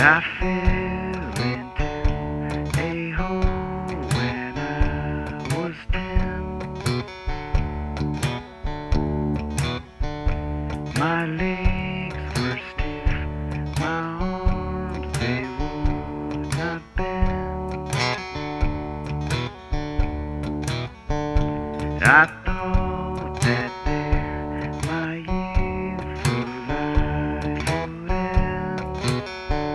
I fell into a hole when I was 10. My legs were stiff, my arms they would not bend. I thought that there my youthful life would end.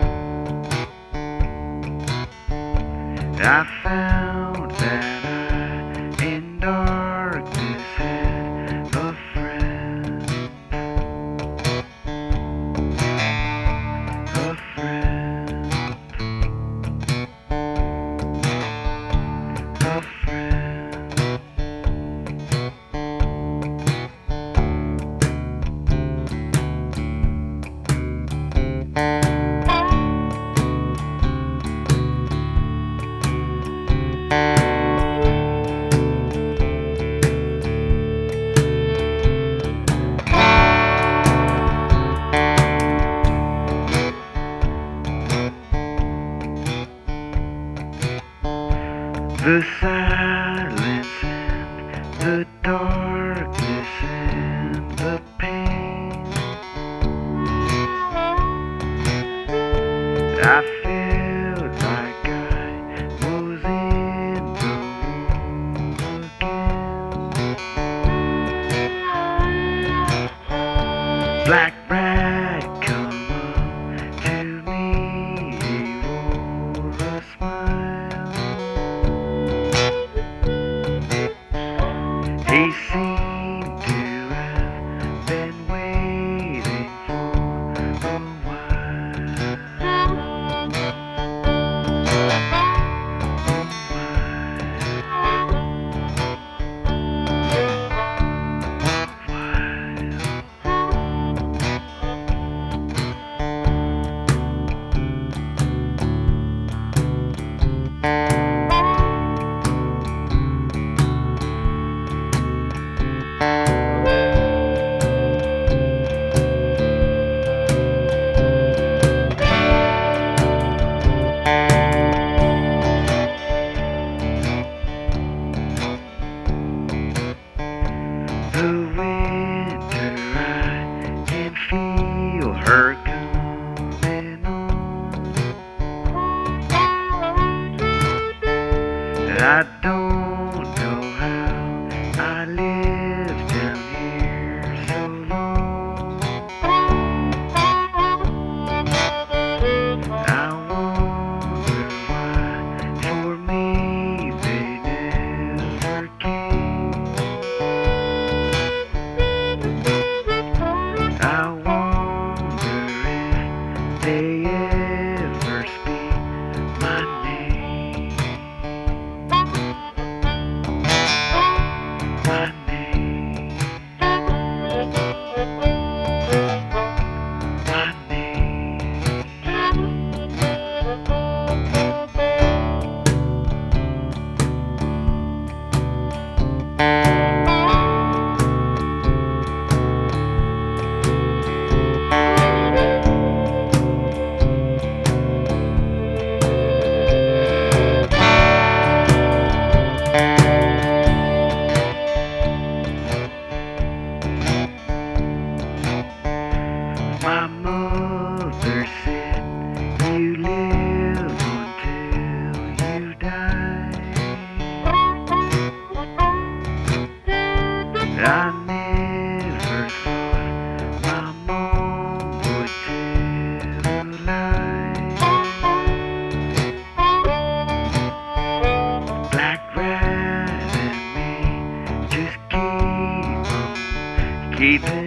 I found that I in darkness had a friend, a friend, a friend. The silence and the darkness and the pain. I felt like I was in the room again. Black rat come up to me, he wore a smile. He seemed to have been waiting for a while. The winter, I can feel her coming on. I don't know how I lived down here so long. I wonder why for me they never came. I wonder if they ever speak my name. My name. My name. My mother said, you live until you die. I never thought my mom would tell a lie. Black rat and me just keep on keeping